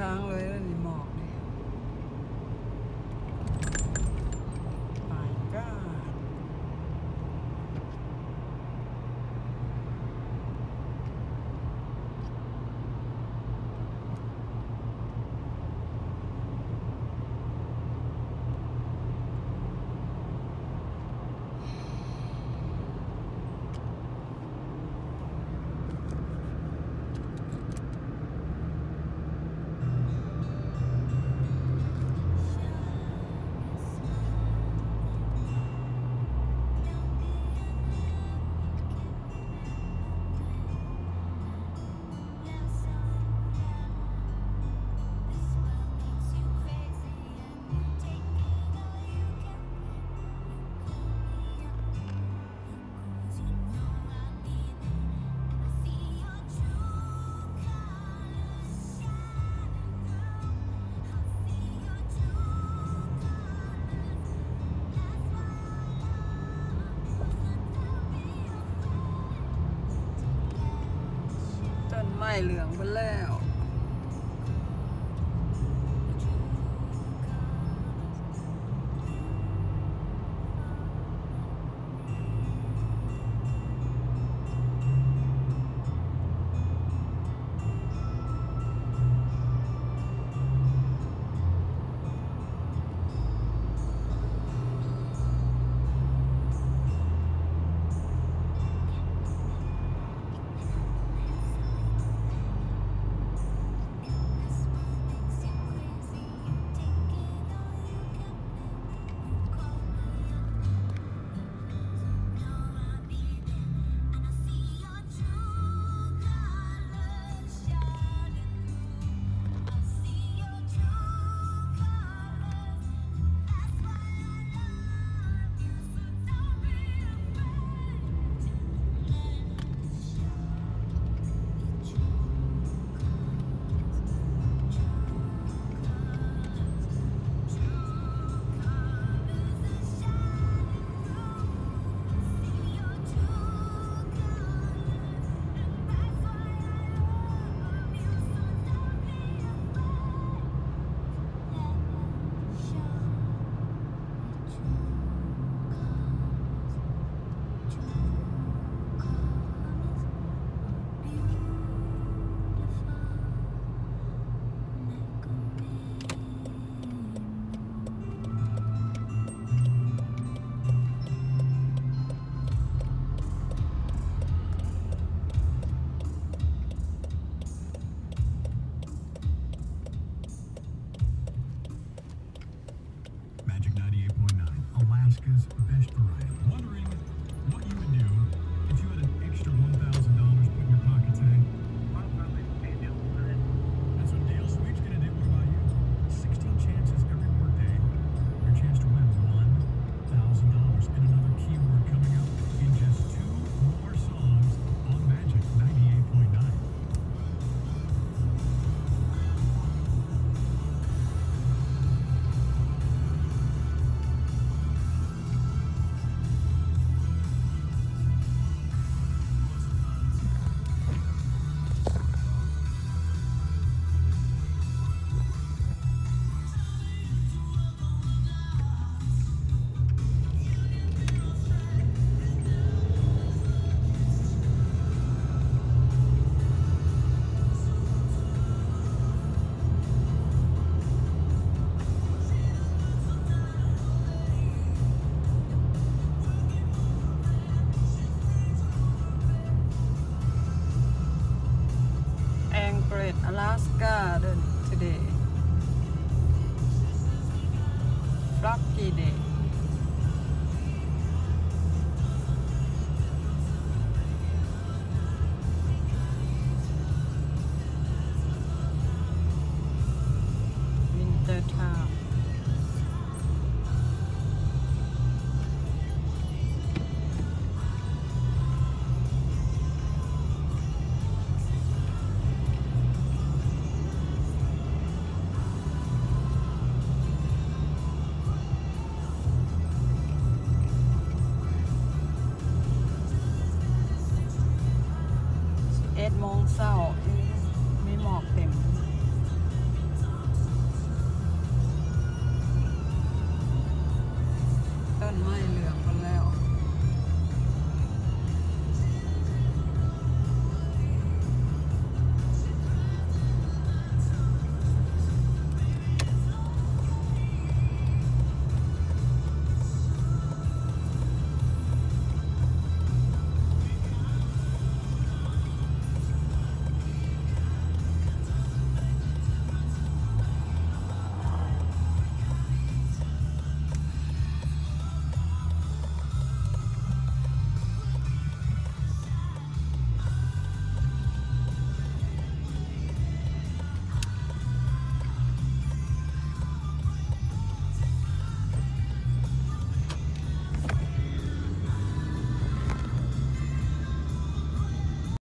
ทางเลยแล้วนี่หมอกนี่ไปก้าไม้เหลืองไปแล้ว Magic 98.9, Alaska's best variety. Wondering what you would do if you had an extra $1,000 put in your pocket today? That's what Dale Sweet's gonna do. What about you? 16 chances every workday. Your chance to win $1,000 and another keyword coming up in just 2 more songs on Magic 98.9. Alaska today. Lucky day. Winter time. นใหม่